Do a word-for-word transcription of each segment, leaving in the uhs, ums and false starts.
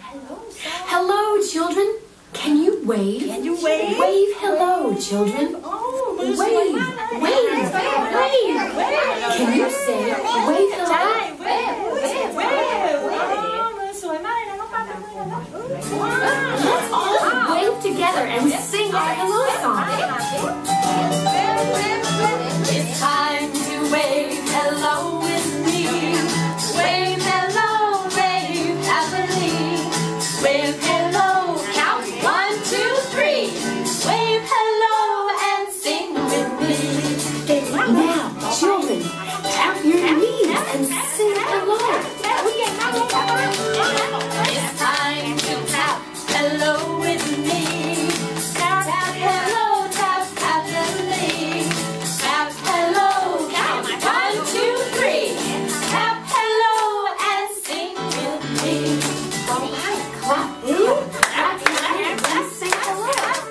Hello, children. Can you wave? Can you wave? Wave hello, children. Oh, Wave, wave, wave, wave. Can you say wave hello? เวฟเวฟเวฟมือสวยมากเลยนะน้องปาเป็นมือนะ Let's all wave together and sing our hello song. It's time to wave hello with me. Wave hello, wave happily. Wave hello, count one, two, three. Wave hello and sing with me. Now, children, tap your knees and sing hello. It's time to tap hello with me. Tap hello, tap happily. Tap hello, count one, two, three. Tap hello and sing with me. All right, clap, clap, clap, and sing hello.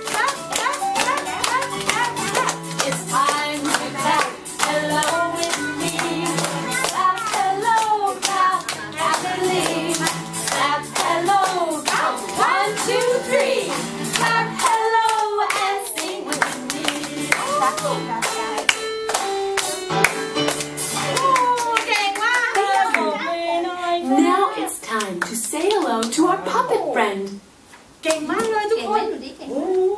It's time to tap hello with me. Tap hello, tap happily. Tap hello, count one, two, three. Tap hello and sing with me. Now it's time to say hello to our puppet friend. เก่งมากเลยทุกคน โอ้